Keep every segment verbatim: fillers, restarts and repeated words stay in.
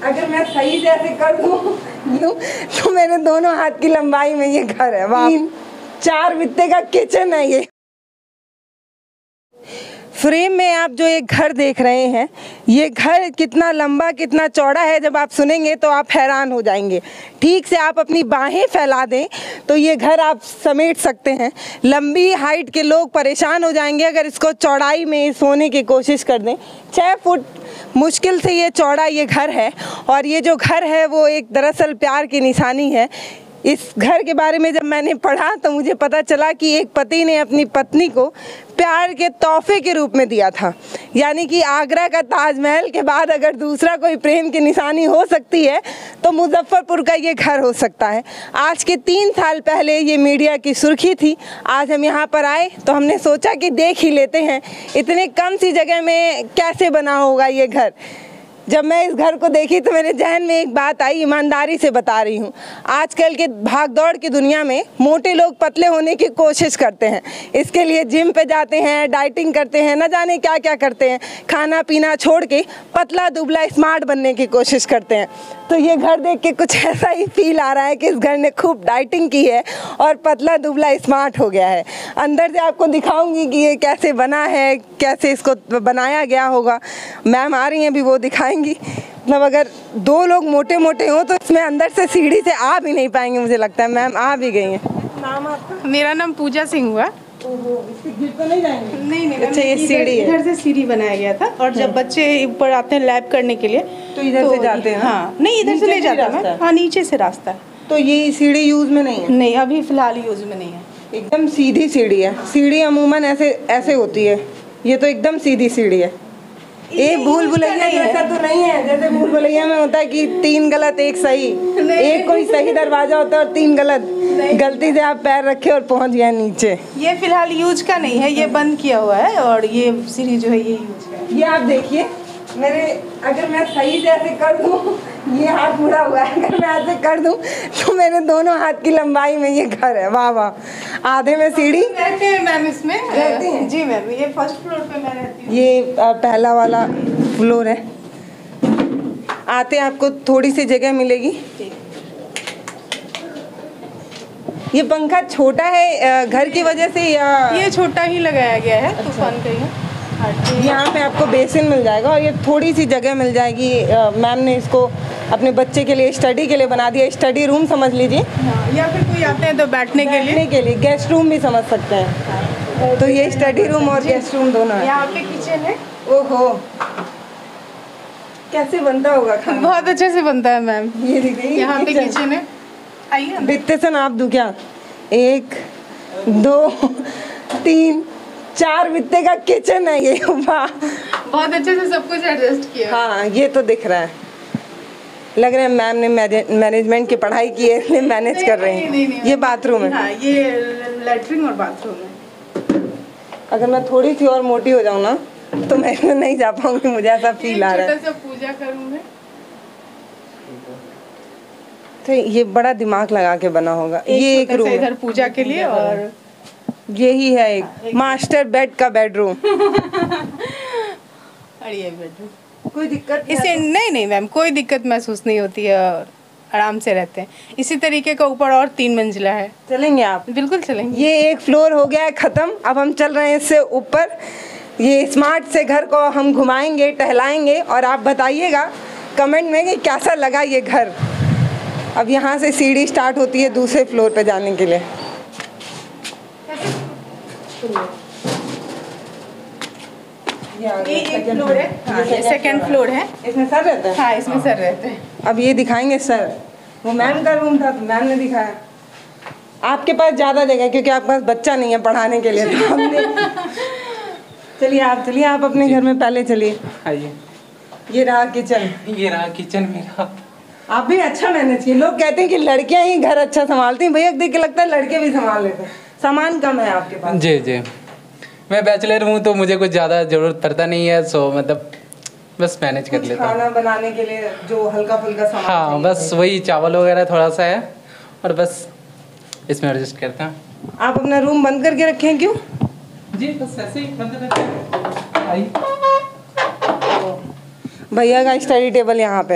अगर मैं सही से ऐसे कर दूं तो मेरे दोनों हाथ की लंबाई में ये घर है। वाह, चार बित्ते का किचन है ये। फ्रेम में आप जो एक घर देख रहे हैं, ये घर कितना लंबा कितना चौड़ा है, जब आप सुनेंगे तो आप हैरान हो जाएंगे। ठीक से आप अपनी बाहें फैला दें तो ये घर आप समेट सकते हैं। लंबी हाइट के लोग परेशान हो जाएंगे अगर इसको चौड़ाई में सोने की कोशिश कर दें। छः फुट मुश्किल से ये चौड़ा ये घर है, और ये जो घर है वो एक दरअसल प्यार की निशानी है। इस घर के बारे में जब मैंने पढ़ा तो मुझे पता चला कि एक पति ने अपनी पत्नी को प्यार के तोहफे के रूप में दिया था। यानी कि आगरा का ताजमहल के बाद अगर दूसरा कोई प्रेम की निशानी हो सकती है तो मुजफ्फरपुर का ये घर हो सकता है। आज के तीन साल पहले ये मीडिया की सुर्खी थी। आज हम यहाँ पर आए तो हमने सोचा कि देख ही लेते हैं इतने कम सी जगह में कैसे बना होगा ये घर। जब मैं इस घर को देखी तो मेरे जहन में एक बात आई, ईमानदारी से बता रही हूँ। आजकल के भागदौड़ की दुनिया में मोटे लोग पतले होने की कोशिश करते हैं, इसके लिए जिम पे जाते हैं, डाइटिंग करते हैं, न जाने क्या क्या करते हैं, खाना पीना छोड़ के पतला दुबला स्मार्ट बनने की कोशिश करते हैं। तो ये घर देख के कुछ ऐसा ही फील आ रहा है कि इस घर ने खूब डाइटिंग की है और पतला दुबला स्मार्ट हो गया है। अंदर से आपको दिखाऊंगी कि ये कैसे बना है, कैसे इसको बनाया गया होगा। मैम आ रही हैं, अभी वो दिखाएंगी। मतलब अगर दो लोग मोटे मोटे हों तो इसमें अंदर से सीढ़ी से आ भी नहीं पाएंगे, मुझे लगता है। मैम आ भी गई हैं। नाम आपका? मेरा नाम पूजा सिंह हुआ। इसके गिर तो नहीं जाएंगे? नहीं नहीं, अच्छा, ये सीढ़ी है। इधर से सीढ़ी बनाया गया था, और जब बच्चे ऊपर आते हैं लैब करने के लिए तो इधर से जाते हैं। हाँ, नहीं इधर से नहीं जाता मैं, हाँ नीचे से रास्ता है। तो ये सीढ़ी यूज में नहीं है? नहीं, अभी फिलहाल यूज में नहीं है। एकदम सीधी सीढ़ी है। सीढ़ी अमूमन ऐसे ऐसे होती है, ये तो एकदम सीधी सीढ़ी है। ये भूल भुलैया जैसा तो नहीं है, जैसे भूल भुलैया में होता है कि तीन गलत एक सही, एक कोई सही दरवाजा होता है और तीन गलत। गलती से आप पैर रखे और पहुंच गए नीचे। ये फिलहाल यूज का नहीं है, ये बंद किया हुआ है, और ये सीढ़ी जो है ये यूज का है। ये आप देखिए मेरे, अगर मैं सही से ऐसे कर दूं, ये हाथ मुड़ा हुआ है, अगर मैं ऐसे कर दूं तो मेरे दोनों हाथ की लंबाई में ये घर है। वाह वाह। आधे में सीढ़ी रहते हैं मैम, इसमें रहती हैं? जी मैम, ये फर्स्ट फ्लोर पे मैं रहती हूँ। ये पहला वाला फ्लोर है। आते आपको थोड़ी सी जगह मिलेगी। ये पंखा छोटा है घर की वजह से या? ये छोटा ही लगाया गया है। अच्छा। तूफान का ही। यहाँ पे आपको बेसिन मिल जाएगा और ये थोड़ी सी जगह मिल जाएगी। मैम ने इसको अपने बच्चे के लिए स्टडी के लिए बना दिया, स्टडी रूम समझ लीजिए। हाँ, या फिर कोई आते हैं तो बैठने के लिए बैठने के लिए गेस्ट रूम भी समझ सकते हैं। हाँ। तो ये स्टडी रूम और गेस्ट रूम दोनों है। यहाँ पे किचन है। ओहो, कैसे बनता होगा खाना? बहुत अच्छे से बनता है मैम। ये देखिए यहाँ पे किचन है। आइए बित्ते से नाप दूं क्या? एक दो तीन चार बित्ते का किचन है ये। वाह, बहुत अच्छे से सब कुछ एडजस्ट किया। हाँ, ये तो दिख रहा है। लग रहा है मैम ने मैनेजमेंट की पढ़ाई की है, इसलिए मैनेज कर रहे हैं। ये बाथरूम है। हाँ, ये लेटरिन और बाथरूम है। अगर मैं थोड़ी सी और मोटी हो जाऊँ ना तो मैं इसमें नहीं जा पाऊंगी, मुझे ऐसा फील आ रहा है। छोटा सा पूजा करूँगी। तो ये बड़ा दिमाग लगा के बना होगा। ये एक रूम इधर पूजा के लिए, और यही है एक मास्टर बेड का बेडरूम। और ये बेडरूम। कोई दिक्कत इसे नहीं नहीं मैम, कोई दिक्कत महसूस नहीं होती है, और आराम से रहते हैं। इसी तरीके का ऊपर और तीन मंजिला है। चलेंगे आप? बिल्कुल चलेंगे। ये एक फ्लोर हो गया है खत्म, अब हम चल रहे हैं इससे ऊपर। ये स्मार्ट से घर को हम घुमाएंगे, टहलाएंगे, और आप बताइएगा कमेंट में कि कैसा लगा ये घर। अब यहाँ से सीढ़ी स्टार्ट होती है दूसरे फ्लोर पे जाने के लिए। ये एक फ्लोर है। हाँ, ये सेकंड फ्लोर है। इसमें सर रहता है? हाँ, इसमें सर रहते हैं। अब ये दिखाएंगे सर। वो मैम का रूम था तो मैम ने दिखाया। आपके पास ज़्यादा जगह है क्योंकि आपके पास बच्चा नहीं है पढ़ाने के लिए, तो हमने चलिए आप चलिए आप अपने घर में पहले चलिए। आइए। ये रहा किचन। ये रहा किचन मेरा। आप भी अच्छा मैनेज किए। लोग कहते हैं कि लड़कियां ही घर अच्छा संभालती हैं, भैया देख के लगता है लड़के भी संभाल लेते हैं। सामान कम है आपके पास? जी जी, मैं बैचलर हूँ तो मुझे कुछ ज़्यादा ज़रूरत पड़ता नहीं है, सो मतलब बस मैनेज कर लेता हूँ। खाना बनाने के लिए जो हल्का फुल्का सामान? हाँ, बस वही चावल वगैरह थोड़ा सा है, और बस इसमें एडजस्ट करता हूँ। आप अपना रूम बंद करके रखे हैं क्यों? जी बस ऐसे ही बंद रखते। भैया का स्टडी टेबल यहाँ पे है।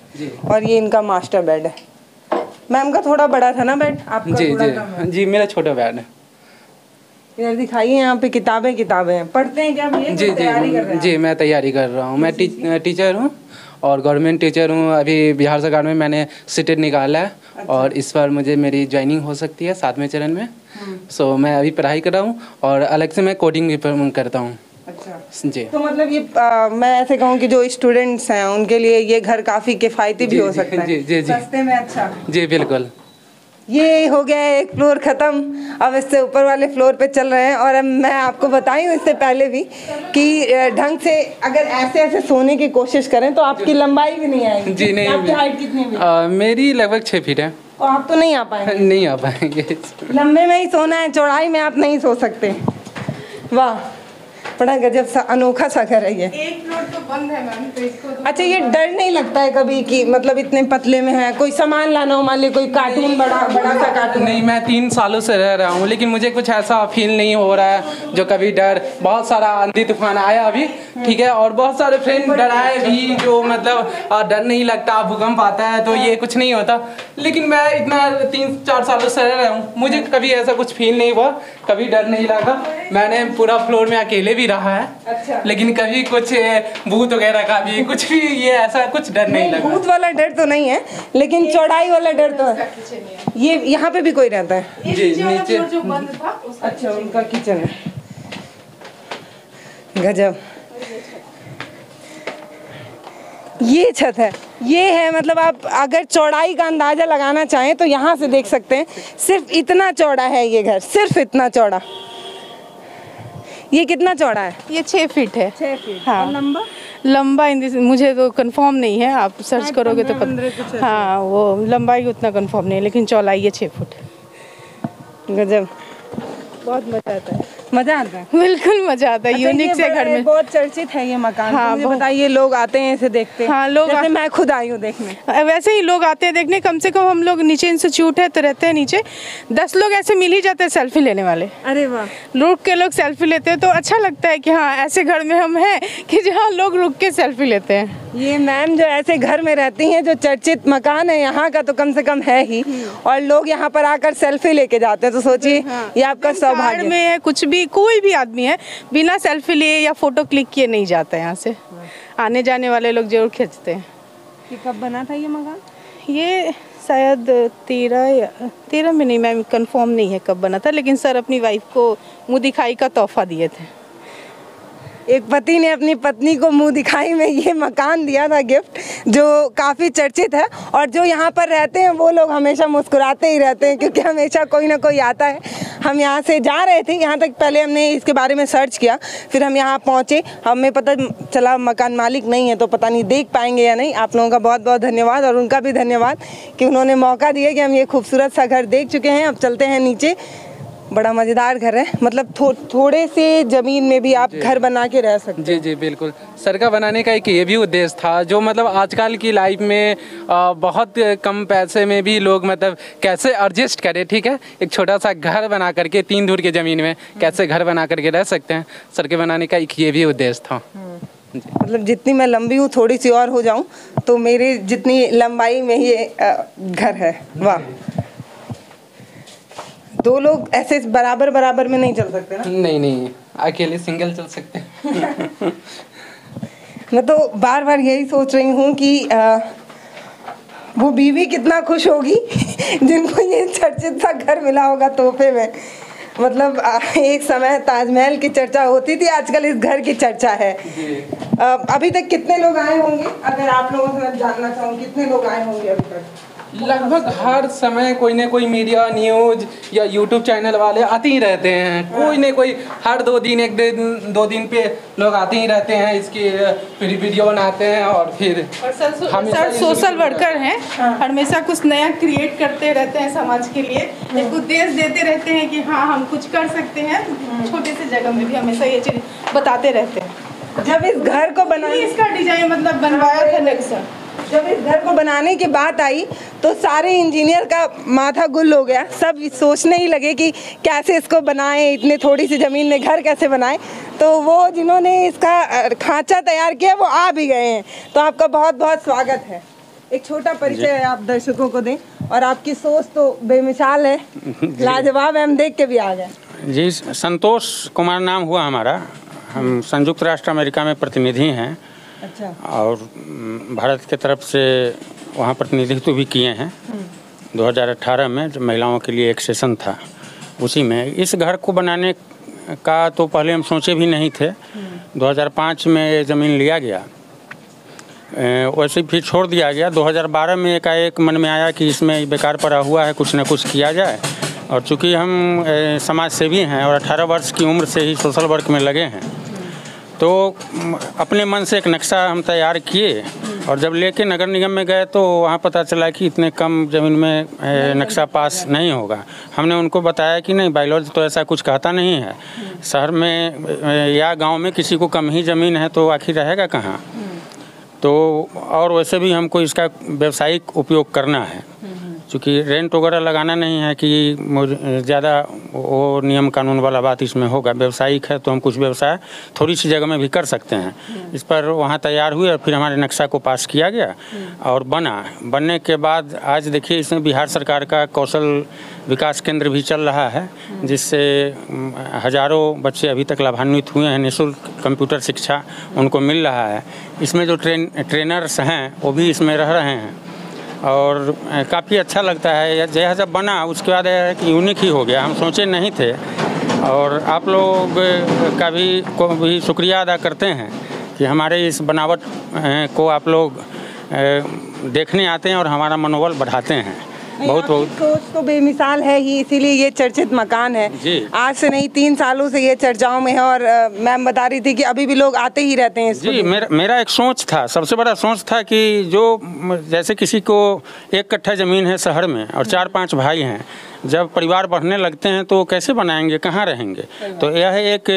जी। और ये इनका मास्टर बेड है। मैम का थोड़ा बड़ा था ना बेड, आपका जी थोड़ा कम है। जी जी, मेरा छोटा बेड है। इधर दिखाइए, यहाँ पे किताबें किताबें हैं। पढ़ते हैं क्या भैया? जी तैयारी कर रहे जी हैं जी, मैं तैयारी कर रहा हूँ। मैं टी, टीचर हूँ और गवर्नमेंट टीचर हूँ। अभी बिहार सरकार में मैंने सीटेट निकाला है। अच्छा। और इस बार मुझे मेरी ज्वाइनिंग हो सकती है सातवें चरण में। सो मैं अभी पढ़ाई कर रहा हूँ और अलग से मैं कोडिंग भी करता हूँ। अच्छा जी। तो मतलब ये आ, मैं ऐसे कहूँ कि जो स्टूडेंट्स हैं उनके लिए ये घर काफ़ी किफ़ायती भी हो सकता है। जी जी जी, सस्ते में अच्छा। जी बिल्कुल। ये हो गया है एक फ्लोर ख़त्म, अब इससे ऊपर वाले फ्लोर पे चल रहे हैं। और अब मैं आपको बताई हूँ इससे पहले भी कि ढंग से अगर ऐसे ऐसे सोने की कोशिश करें तो आपकी लंबाई भी नहीं आएगी। जी नहीं, आपकी हाइट कितनी है? आ, मेरी लगभग छः फीट है। और आप तो नहीं आ पाएंगे। नहीं आ पाएंगे। लंबे में ही सोना है, चौड़ाई में आप नहीं सो सकते। वाह, बड़ा गजब सा अनोखा सा घर है ये। एक फ्लोर तो बंद है मैम, तो इसको तो अच्छा, ये डर नहीं लगता है कभी कि मतलब इतने पतले में है, कोई सामान लाना हो, मान ली कोई कार्टून, बड़ा बड़ा सा कार्टून? नहीं, मैं तीन सालों से रह रहा हूँ लेकिन मुझे कुछ ऐसा फील नहीं हो रहा है जो कभी डर। बहुत सारा आंधी तूफान आया अभी, ठीक है, और बहुत सारे फ्रेंड डराए भी, जो मतलब डर नहीं लगता, भूकंप आता है तो ये कुछ नहीं होता। लेकिन मैं इतना तीन चार सालों से रह रहा हूँ, मुझे कभी ऐसा कुछ फील नहीं हुआ, कभी डर नहीं लगा। मैंने पूरा फ्लोर में अकेले भी रहा है। अच्छा। लेकिन कभी कुछ भूत वगैरह का भी कुछ भी ये ऐसा कुछ डर नहीं, नहीं लगा। भूत वाला डर तो नहीं है, लेकिन चौड़ाई वाला डर तो है। ये यहाँ पे भी कोई रहता है? जी, नीचे जो बंद था उसका। अच्छा, उनका किचन है। गजब। ये छत है, ये है मतलब आप अगर चौड़ाई का अंदाजा लगाना चाहें तो यहाँ से देख सकते हैं। सिर्फ इतना चौड़ा है ये घर, सिर्फ इतना चौड़ा। ये कितना चौड़ा है? ये छः फीट है। छः फीट। हाँ। और लंबा? लंबा मुझे तो कंफर्म नहीं है, आप सर्च करोगे तो पता। हाँ, वो लंबाई उतना कंफर्म नहीं है, लेकिन चौड़ाई ये छः फुट। गजब, बहुत मजा आता है। मजा आता है? बिल्कुल मजा आता है। अच्छा, यूनिक से घर में बहुत चर्चित है ये मकान। हाँ, तो मुझे बताइए, लोग आते हैं इसे देखते हैं? हाँ, लोग जैसे मैं खुद आई हूँ देखने। वैसे ही लोग आते हैं देखने। कम से कम हम लोग नीचे इंस्टीट्यूट है तो रहते हैं नीचे, दस लोग ऐसे मिल ही जाते हैं सेल्फी लेने वाले। अरे वाह, रुक के लोग सेल्फी लेते हैं तो अच्छा लगता है कि हाँ, ऐसे घर में हम हैं कि जहाँ लोग रुक के सेल्फी लेते हैं। ये मैम जो ऐसे घर में रहती हैं, जो चर्चित मकान है यहाँ का तो कम से कम है ही, और लोग यहाँ पर आकर सेल्फी लेके जाते हैं, तो सोचिए ये आपका सौभाग्य में है। कुछ भी, कोई भी आदमी है बिना सेल्फी लिए या फोटो क्लिक किए नहीं जाता है यहाँ से। आने जाने वाले लोग जरूर खींचते हैं। ये कब बना था ये मकान? ये शायद तेरह या तेरह में नहीं, मैम कंफर्म नहीं है कब बना था, लेकिन सर अपनी वाइफ को मुँह दिखाई का तोहफा दिए थे। एक पति ने अपनी पत्नी को मुंह दिखाई में ये मकान दिया था गिफ्ट, जो काफ़ी चर्चित है। और जो यहाँ पर रहते हैं वो लोग हमेशा मुस्कुराते ही रहते हैं, क्योंकि हमेशा कोई ना कोई आता है। हम यहाँ से जा रहे थे, यहाँ तक पहले हमने इसके बारे में सर्च किया, फिर हम यहाँ पहुँचे, हमें पता चला मकान मालिक नहीं है, तो पता नहीं देख पाएंगे या नहीं। आप लोगों का बहुत बहुत धन्यवाद, और उनका भी धन्यवाद कि उन्होंने मौका दिया कि हम ये खूबसूरत सा घर देख चुके हैं। अब चलते हैं नीचे। बड़ा मज़ेदार घर है, मतलब थो, थोड़े से ज़मीन में भी आप घर बना के रह सकते हैं। जी जी बिल्कुल। सर का बनाने का एक ये भी उद्देश्य था, जो मतलब आजकल की लाइफ में आ, बहुत कम पैसे में भी लोग मतलब कैसे एडजस्ट करें, ठीक है, एक छोटा सा घर बना करके तीन धूर की ज़मीन में कैसे घर बना करके रह सकते हैं। सर के बनाने का एक ये भी उद्देश्य था। मतलब जितनी मैं लंबी हूँ, थोड़ी सी और हो जाऊँ तो मेरी जितनी लंबाई में ये घर है। वाह, दो लोग ऐसे बराबर बराबर में नहीं चल सकते ना? नहीं नहीं, अकेले सिंगल चल सकते हैं। मैं तो बार बार यही सोच रही हूँ कि आ, वो बीवी कितना खुश होगी जिनको ये चर्चित सा घर मिला होगा तोहफे में। मतलब आ, एक समय ताजमहल की चर्चा होती थी, आजकल इस घर की चर्चा है। आ, अभी तक कितने लोग आए होंगे? अगर आप लोगों से मैं जानना चाहूँ, कितने लोग आए होंगे अभी तक? लगभग हर समय कोई ना कोई मीडिया, न्यूज या यूट्यूब चैनल वाले आते ही रहते हैं। कोई ना कोई हर दो दिन एक दिन दो दिन पे लोग आते ही रहते हैं, इसकी फिर वीडियो बनाते हैं। और फिर और सर, सर सोशल वर्कर हैं, हमेशा कुछ नया क्रिएट करते रहते हैं समाज के लिए, एक उद्देश्य देते रहते हैं कि हाँ हम कुछ कर सकते हैं। छोटे से जगह में भी हमेशा ये चीज़ बताते रहते हैं। जब इस घर को बनाने इसका डिजाइन मतलब बनवाया था नक्शा, जब इस घर को बनाने की बात आई तो सारे इंजीनियर का माथा गुल हो गया। सब सोचने ही लगे कि कैसे इसको बनाएं, इतने थोड़ी सी ज़मीन में घर कैसे बनाएं। तो वो जिन्होंने इसका खांचा तैयार किया वो आ भी गए हैं, तो आपका बहुत बहुत स्वागत है। एक छोटा परिचय आप दर्शकों को दें। और आपकी सोच तो बेमिसाल है, लाजवाब है, हम देख के भी आ गए। जी, संतोष कुमार नाम हुआ हमारा। हम संयुक्त राष्ट्र अमेरिका में प्रतिनिधि हैं। अच्छा। और भारत के तरफ से वहाँ प्रतिनिधित्व भी किए हैं। दो हज़ार अठारह में जब महिलाओं के लिए एक सेशन था, उसी में इस घर को बनाने का तो पहले हम सोचे भी नहीं थे। दो हज़ार पाँच में ज़मीन लिया गया, वैसे फिर छोड़ दिया गया। दो हज़ार बारह में एकाएक मन में आया कि इसमें बेकार पड़ा हुआ है, कुछ न कुछ किया जाए। और चूँकि हम समाज सेवी हैं और अठारह वर्ष की उम्र से ही सोशल वर्क में लगे हैं, तो अपने मन से एक नक्शा हम तैयार किए। और जब लेके नगर निगम में गए तो वहाँ पता चला कि इतने कम ज़मीन में नक्शा पास नहीं होगा। हमने उनको बताया कि नहीं, बायोलॉजी तो ऐसा कुछ कहता नहीं है। शहर में या गांव में किसी को कम ही ज़मीन है तो आखिर रहेगा कहाँ। तो और वैसे भी हमको इसका व्यावसायिक उपयोग करना है, चूँकि रेंट वगैरह लगाना नहीं है कि ज़्यादा वो नियम कानून वाला बात इसमें होगा। व्यावसायिक है तो हम कुछ व्यवसाय थोड़ी सी जगह में भी कर सकते हैं। इस पर वहाँ तैयार हुए और फिर हमारे नक्शा को पास किया गया और बना। बनने के बाद आज देखिए, इसमें बिहार सरकार का कौशल विकास केंद्र भी चल रहा है, जिससे हज़ारों बच्चे अभी तक लाभान्वित हुए हैं। निःशुल्क कंप्यूटर शिक्षा उनको मिल रहा है। इसमें जो ट्रेन ट्रेनर्स हैं वो भी इसमें रह रहे हैं और काफ़ी अच्छा लगता है। जैसा जब बना उसके बाद कि यूनिक ही हो गया, हम सोचे नहीं थे। और आप लोग का भी को भी शुक्रिया अदा करते हैं कि हमारे इस बनावट को आप लोग देखने आते हैं और हमारा मनोबल बढ़ाते हैं। बहुत बहुत सोच तो बेमिसाल है ही, इसीलिए ये चर्चित मकान है। आज से नहीं, तीन सालों से ये चर्चाओं में है। और मैम बता रही थी कि अभी भी लोग आते ही रहते हैं। जी, मेरा मेरा एक सोच था, सबसे बड़ा सोच था कि जो जैसे किसी को एक कट्ठा ज़मीन है शहर में और चार पांच भाई हैं, जब परिवार बढ़ने लगते हैं तो कैसे बनाएंगे, कहाँ रहेंगे। तो यह एक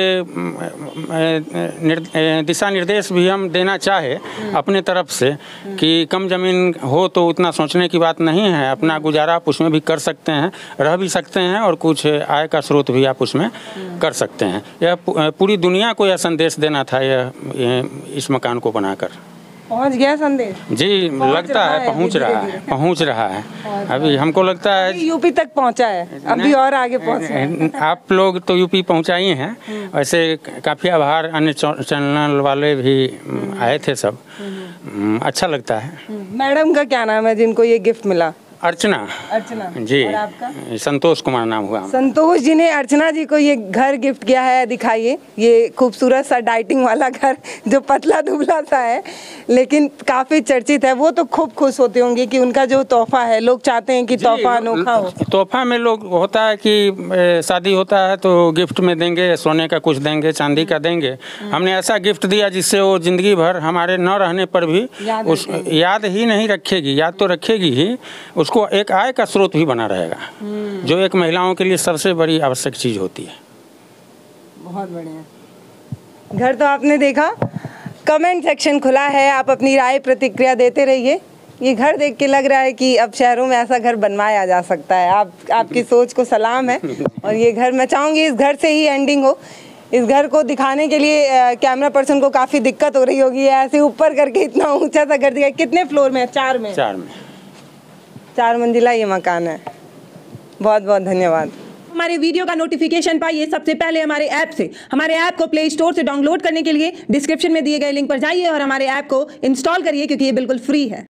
दिशा निर्देश भी हम देना चाहे अपने तरफ से कि कम ज़मीन हो तो उतना सोचने की बात नहीं है। अपना गुजारा आप उसमें भी कर सकते हैं, रह भी सकते हैं और कुछ आय का स्रोत भी आप उसमें कर सकते हैं। यह पूरी दुनिया को यह संदेश देना था, यह इस मकान को बनाकर। पहुंच गया संदेश? जी, लगता है पहुंच रहा है, पहुंच रहा है। अभी हमको लगता है यूपी तक पहुंचा है, अभी और आगे पहुंच। आप लोग तो यूपी पहुंचाई हैं, वैसे काफ़ी आभार। अन्य चैनल वाले भी आए थे, सब अच्छा लगता है। मैडम का क्या नाम है जिनको ये गिफ्ट मिला? अर्चना। अर्चना जी। और आपका? संतोष कुमार नाम हुआ। संतोष जी ने अर्चना जी को ये घर गिफ्ट किया है। दिखाइए ये खूबसूरत सा डाइटिंग वाला घर जो पतला दुबला सा है लेकिन काफ़ी चर्चित है। वो तो खूब खुश होते होंगे कि उनका जो तोहफा है, लोग चाहते हैं कि तोहफा अनोखा हो। तोहफा में लोग होता है कि शादी होता है तो गिफ्ट में देंगे, सोने का कुछ देंगे, चांदी का देंगे। हमने ऐसा गिफ्ट दिया जिससे वो जिंदगी भर हमारे न रहने पर भी उस याद ही नहीं रखेगी, याद तो रखेगी ही, को एक आय का स्रोत भी बना रहेगा, जो एक महिलाओं के लिए सबसे बड़ी आवश्यक चीज होती है। बहुत बढ़िया। घर तो आपने देखा, कमेंट सेक्शन खुला है, आप अपनी राय प्रतिक्रिया देते रहिए। ये घर देख के लग रहा है कि अब शहरों में ऐसा घर बनवाया जा सकता है। आप आपकी सोच को सलाम है। और ये घर, मैं चाहूँगी इस घर से ही एंडिंग हो। इस घर को दिखाने के लिए कैमरा पर्सन को काफ़ी दिक्कत हो रही होगी। ऐसे ऊपर करके इतना ऊंचा सा घर दिखा। कितने फ्लोर में? चार में। चार में चार मंजिला ये मकान है। बहुत बहुत धन्यवाद। हमारे वीडियो का नोटिफिकेशन पाइए सबसे पहले हमारे ऐप से। हमारे ऐप को प्ले स्टोर से डाउनलोड करने के लिए डिस्क्रिप्शन में दिए गए लिंक पर जाइए और हमारे ऐप को इंस्टॉल करिए, क्योंकि ये बिल्कुल फ्री है।